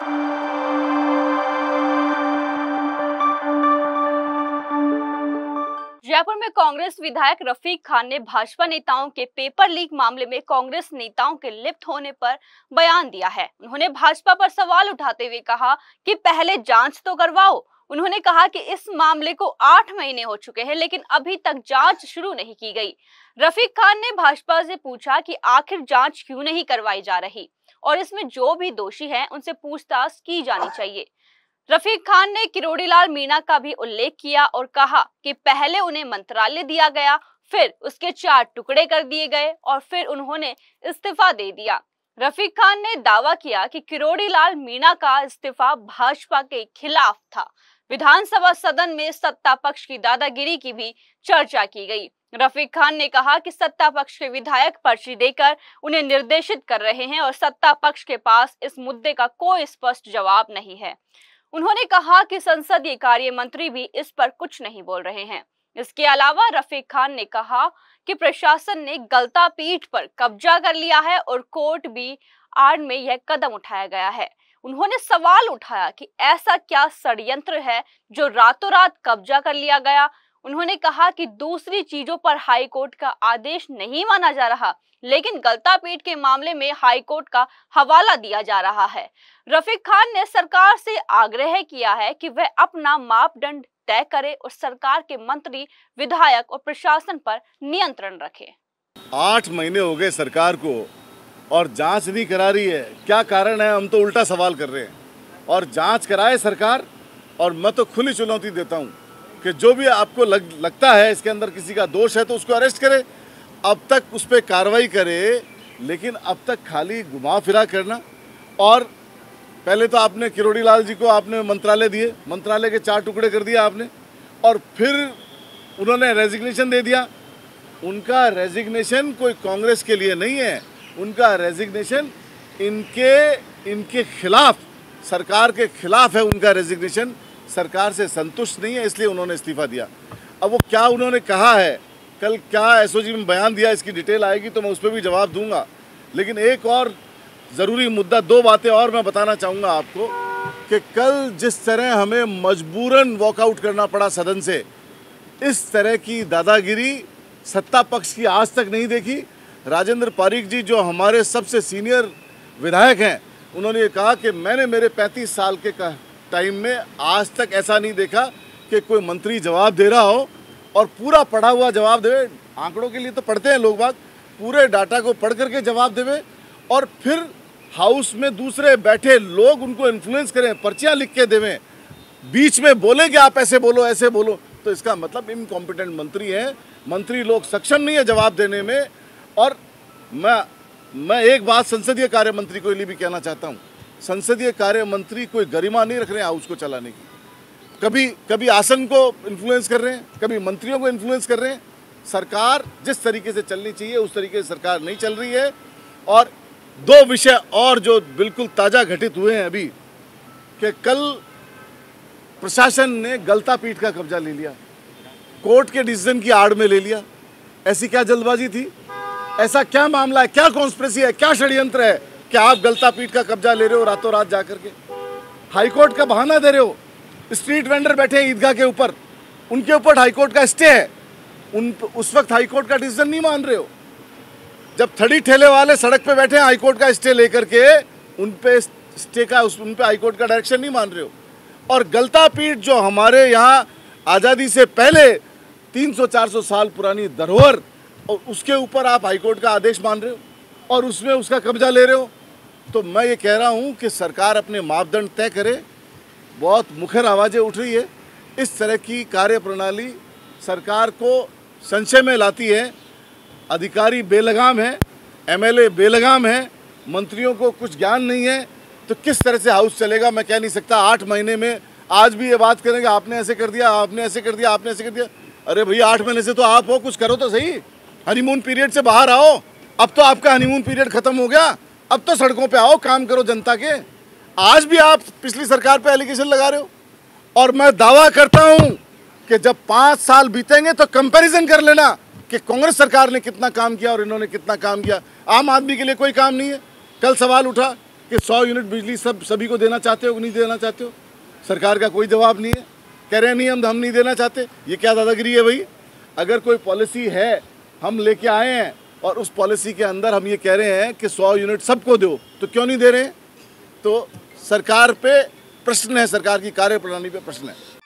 जयपुर में कांग्रेस विधायक रफीक खान ने भाजपा नेताओं के पेपर लीक मामले में कांग्रेस नेताओं के लिप्त होने पर बयान दिया है। उन्होंने भाजपा पर सवाल उठाते हुए कहा कि पहले जांच तो करवाओ। उन्होंने कहा कि इस मामले को 8 महीने हो चुके हैं, लेकिन अभी तक जांच शुरू नहीं की गई। रफीक खान ने भाजपा से पूछा कि आखिर जांच क्यों नहीं करवाई जा रही और इसमें जो भी दोषी हैं उनसे पूछताछ की जानी चाहिए। रफीक खान ने किरोड़ीलाल मीणा का भी उल्लेख किया और कहा कि पहले उन्हें मंत्रालय दिया गया, फिर उसके 4 टुकड़े कर दिए गए और फिर उन्होंने इस्तीफा दे दिया। रफीक खान ने दावा किया कि किरोड़ीलाल मीणा का इस्तीफा भाजपा के खिलाफ था। विधानसभा सदन में सत्ता पक्ष की दादागिरी की भी चर्चा की गई। रफीक खान ने कहा कि सत्ता पक्ष के विधायक पर्ची देकर उन्हें निर्देशित कर रहे हैं और सत्ता पक्ष के पास इस मुद्दे का कोई स्पष्ट जवाब नहीं है। उन्होंने कहा कि संसदीय कार्य मंत्री भी इस पर कुछ नहीं बोल रहे हैं। इसके अलावा रफीक खान ने कहा कि प्रशासन ने गलता पीठ पर कब्जा कर लिया है और कोर्ट भी आड़ में यह कदम उठाया गया है। उन्होंने सवाल उठाया कि ऐसा क्या षड्यंत्र है जो रातों रात कब्जा कर लिया गया। उन्होंने कहा कि दूसरी चीजों पर हाई कोर्ट का आदेश नहीं माना जा रहा, लेकिन गलता पीठ के मामले में हाई कोर्ट का हवाला दिया जा रहा है। रफीक खान ने सरकार से आग्रह किया है कि वह अपना मापदंड तय करे और सरकार के मंत्री, विधायक और प्रशासन पर नियंत्रण रखे। 8 महीने हो गए सरकार को और जांच नहीं करा रही है। क्या कारण है? हम तो उल्टा सवाल कर रहे हैं। और जांच कराए सरकार। और मैं तो खुली चुनौती देता हूं कि जो भी आपको लगता है इसके अंदर किसी का दोष है तो उसको अरेस्ट करे, अब तक उस पर कार्रवाई करे। लेकिन अब तक खाली घुमा फिरा करना। और पहले तो आपने किरोड़ीलाल जी को आपने मंत्रालय दिए, मंत्रालय के 4 टुकड़े कर दिया आपने, और फिर उन्होंने रेजिग्नेशन दे दिया। उनका रेजिग्नेशन कोई कांग्रेस के लिए नहीं है, उनका रेजिग्नेशन इनके खिलाफ, सरकार के खिलाफ है। उनका रेजिग्नेशन सरकार से संतुष्ट नहीं है, इसलिए उन्होंने इस्तीफा दिया। अब वो क्या उन्होंने कहा है, कल क्या एसओजी में बयान दिया, इसकी डिटेल आएगी तो मैं उस पर भी जवाब दूंगा। लेकिन एक और ज़रूरी मुद्दा, 2 बातें और मैं बताना चाहूँगा आपको कि कल जिस तरह हमें मजबूरन वॉकआउट करना पड़ा सदन से, इस तरह की दादागिरी सत्ता पक्ष की आज तक नहीं देखी। राजेंद्र पारीक जी जो हमारे सबसे सीनियर विधायक हैं, उन्होंने कहा कि मैंने मेरे 35 साल के टाइम में आज तक ऐसा नहीं देखा कि कोई मंत्री जवाब दे रहा हो और पूरा पढ़ा हुआ जवाब देवे। आंकड़ों के लिए तो पढ़ते हैं लोग बाग, पूरे डाटा को पढ़ करके जवाब देवे और फिर हाउस में दूसरे बैठे लोग उनको इन्फ्लुएंस करें, पर्चियाँ लिख के देवें, बीच में बोले कि आप ऐसे बोलो ऐसे बोलो। तो इसका मतलब इनकॉम्पिटेंट मंत्री हैं, मंत्री लोग सक्षम नहीं है जवाब देने में। और मैं एक बात संसदीय कार्य मंत्री को लिए भी कहना चाहता हूँ, संसदीय कार्य मंत्री कोई गरिमा नहीं रख रहे हैं हाउस को चलाने की। कभी आसन को इन्फ्लुएंस कर रहे हैं, कभी मंत्रियों को इन्फ्लुएंस कर रहे हैं। सरकार जिस तरीके से चलनी चाहिए उस तरीके से सरकार नहीं चल रही है। और 2 विषय और जो बिल्कुल ताज़ा घटित हुए हैं अभी, कि कल प्रशासन ने गलता पीठ का कब्जा ले लिया, कोर्ट के डिसीजन की आड़ में ले लिया। ऐसी क्या जल्दबाजी थी? ऐसा क्या मामला है, क्या कॉन्स्पिरेसी है, क्या षड्यंत्र है कि आप गलता पीठ का कब्जा ले रहे हो रातों रात जाकर के? हाईकोर्ट का बहाना दे रहे हो। स्ट्रीट वेंडर बैठे हैं ईदगाह के ऊपर, उनके ऊपर हाईकोर्ट का स्टे है, उस वक्त हाईकोर्ट का डिसीजन नहीं मान रहे हो। जब थड़ी ठेले वाले सड़क पे बैठे हैं हाईकोर्ट का स्टे लेकर के, उन पे हाईकोर्ट का डायरेक्शन नहीं मान रहे हो। और गलता पीठ जो हमारे यहाँ आज़ादी से पहले 300-400 साल पुरानी धरोहर, और उसके ऊपर आप हाईकोर्ट का आदेश मान रहे हो और उसमें उसका कब्जा ले रहे हो। तो मैं ये कह रहा हूँ कि सरकार अपने मापदंड तय करे। बहुत मुखर आवाज़ें उठ रही है, इस तरह की कार्यप्रणाली सरकार को संशय में लाती है। अधिकारी बेलगाम है, एमएलए बेलगाम है, मंत्रियों को कुछ ज्ञान नहीं है, तो किस तरह से हाउस चलेगा मैं कह नहीं सकता। 8 महीने में आज भी ये बात करेंगे आपने ऐसे कर दिया, आपने ऐसे कर दिया, आपने ऐसे कर दिया। अरे भैया 8 महीने से तो आप हो, कुछ करो तो सही। हनीमून पीरियड से बाहर आओ, अब तो आपका हनीमून पीरियड खत्म हो गया, अब तो सड़कों पे आओ, काम करो जनता के। आज भी आप पिछली सरकार पे एलिगेशन लगा रहे हो। और मैं दावा करता हूं कि जब 5 साल बीतेंगे तो कंपैरिजन कर लेना कि कांग्रेस सरकार ने कितना काम किया और इन्होंने कितना काम किया। आम आदमी के लिए कोई काम नहीं है। कल सवाल उठा कि 100 यूनिट बिजली सभी को देना चाहते हो कि नहीं देना चाहते हो? सरकार का कोई जवाब नहीं है, कह रहे हैं नहीं हम नहीं देना चाहते। ये क्या दादागिरी है भाई? अगर कोई पॉलिसी है हम लेके आए हैं और उस पॉलिसी के अंदर हम ये कह रहे हैं कि 100 यूनिट सबको दो, तो क्यों नहीं दे रहे हैं? तो सरकार पे प्रश्न है, सरकार की कार्यप्रणाली पे प्रश्न है।